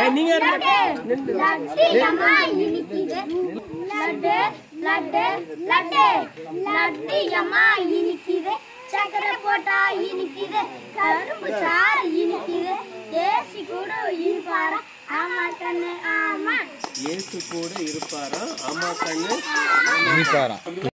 நீங்க லட்டியம்மா இனிக்குது லட்டு லட்டு லட்டு லட்டியம்மா இனிக்குது சக்கரை போட்டா இனிக்குது கரும்பு சாறு இனிக்குது ஏசி கூட இருப்பாரா ஆமா கண்ணு ஆமா இயேசு கூட இருப்பாரா ஆமா கண்ணு இருப்பாரா